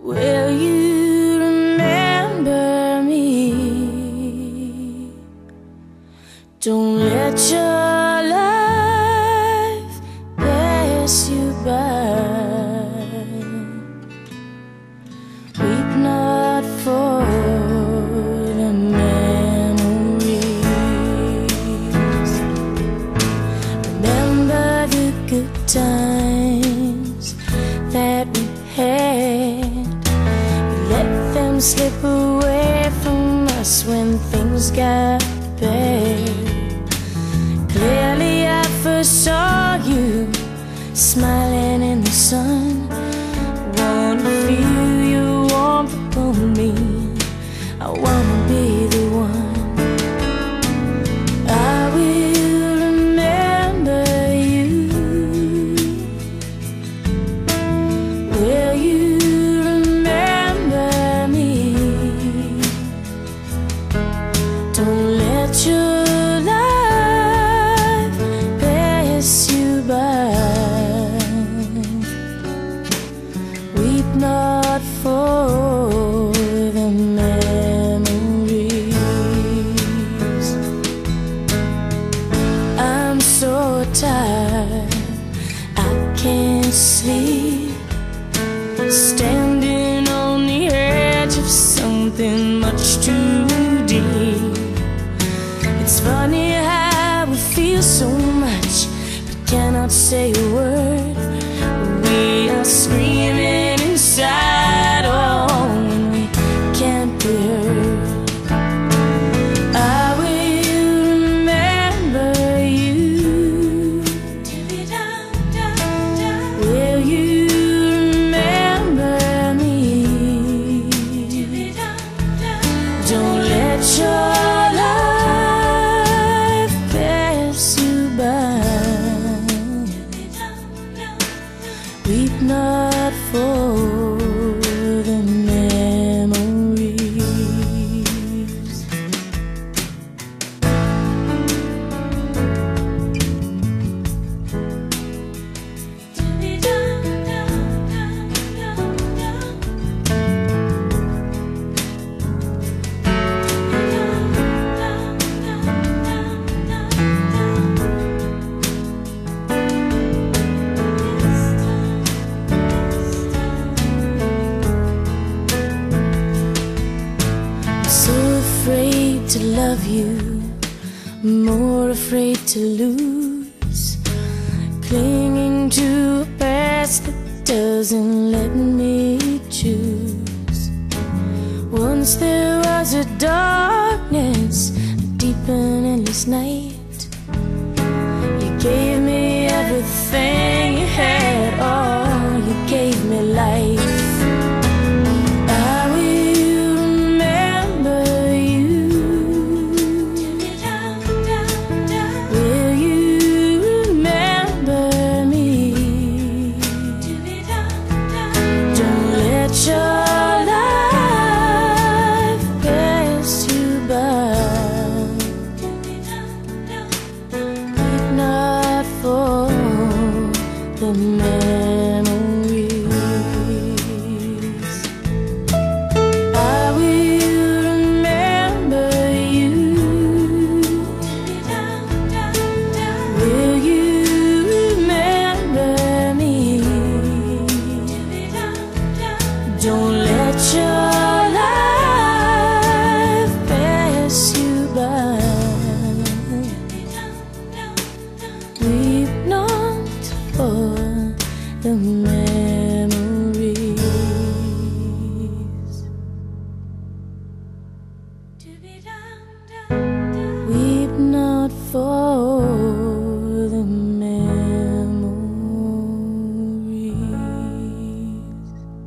Will you remember me? Don't let your life pass you by. Weep not for the memories. Remember the good times that we had. We let them slip away from us when things got bad. Clearly I first saw you smiling in the sun. Wanna feel your warmth upon me. I wanna be the one. I will remember you. Will you remember me? Don't let your life pass you by. Weep not for the memories. I'm so tired, I can't sleep, standing on the edge of something much too deep. It's funny how we feel so much but cannot say a word. We are screaming inside, oh, when we can't be heard. I will remember you. Will you remember me? Don't let your life pass you by. Weep not for the memories. So afraid to love you, more afraid to lose, clinging to a past that doesn't let me choose. Once there was a darkness, a deep and endless night. You gave me everything you had, oh, you gave me life. The memories. I will remember you. Will you remember me? Don't let your life pass you by. Weep not for the memories. Weep not for the memories.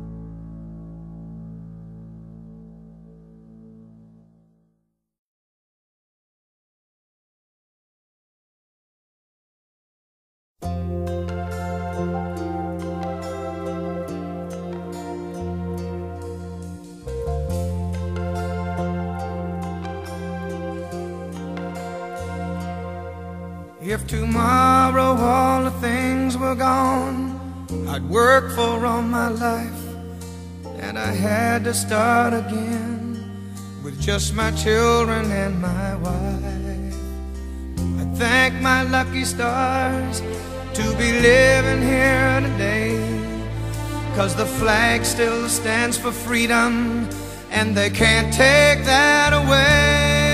If tomorrow all the things were gone I'd worked for all my life and I had to start again with just my children and my wife. I thank my lucky stars to be living here today, 'cause the flag still stands for freedom, and they can't take that away.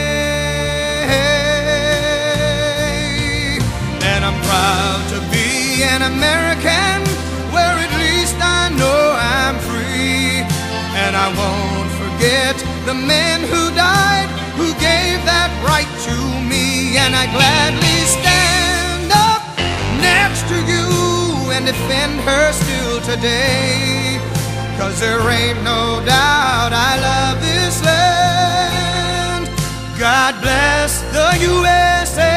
And I'm proud to be an American, where at least I know I'm free. And I won't forget the men who died, who gave that right to me. And I gladly stand up next to you and defend her still today, 'cause there ain't no doubt I love this land. God bless the USA.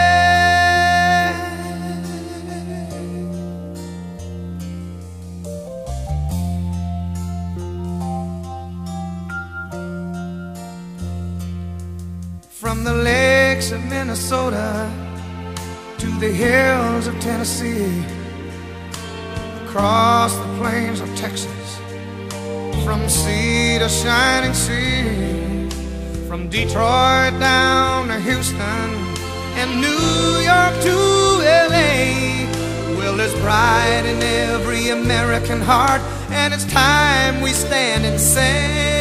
From the lakes of Minnesota to the hills of Tennessee, across the plains of Texas, from sea to shining sea, from Detroit down to Houston and New York to LA. Well, there's pride in every American heart, and it's time we stand and say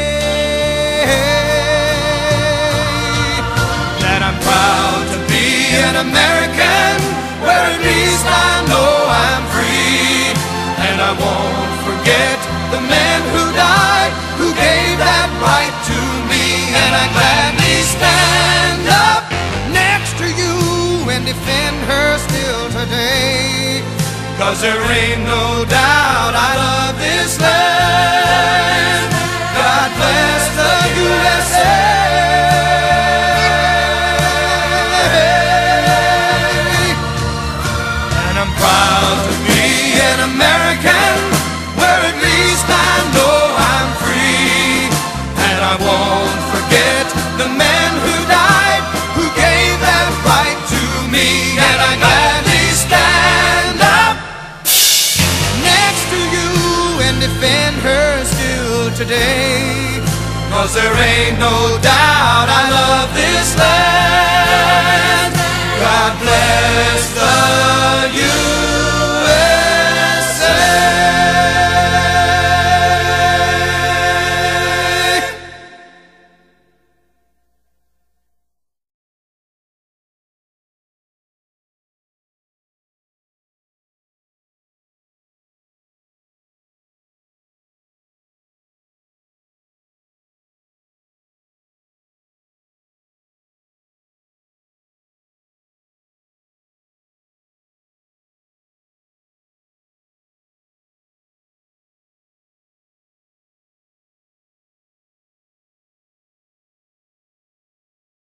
that I'm proud to be an American, where at least I know I'm free. And I won't forget the men who died, who gave that right to me. And I gladly stand up next to you and defend her still today, 'cause there ain't no doubt I love this land. God bless the USA. And I'm proud to be an American, where at least I know I'm free. And I won't forget the men who died, who gave that right to me. And I gladly stand up next to you and defend her still today, 'cause there ain't no doubt I love this land. God bless the USA.